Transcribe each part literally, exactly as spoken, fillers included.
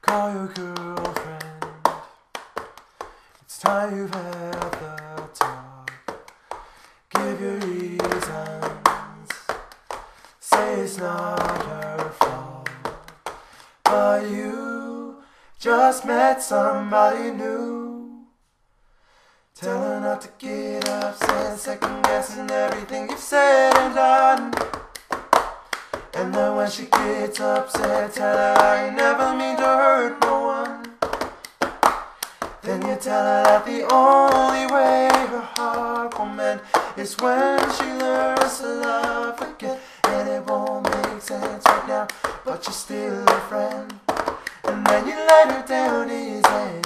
Call your girlfriend. It's time you've had the talk. Give your reasons. Say it's not her fault, but you just met somebody new. Tell her not to get upset, second guessing everything you've said and done. And then when she gets upset, tell her I never mean to hurt no one. Then you tell her that the only way her heart will mend is when she learns to love again. And it won't make sense right now, but you're still a friend. And then you let her down easy.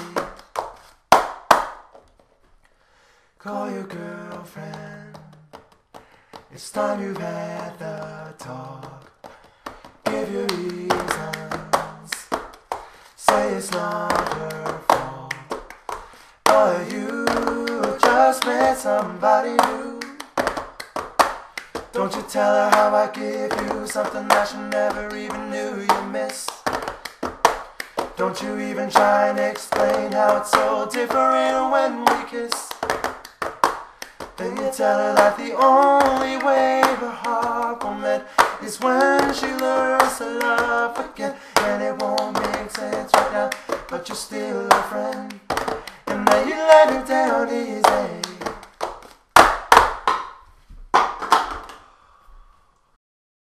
Call your girlfriend. It's time you've had the talk. Give your reasons. Say it's not her fault, but you just met somebody new. Don't you tell her how I give you something that she never even knew you missed. Don't you even try and explain how it's so different when we kiss. Then you tell her that the only way her heart will mend is when she learns to love again. And it won't make sense right now, but you're still a friend. And then you let her down easy.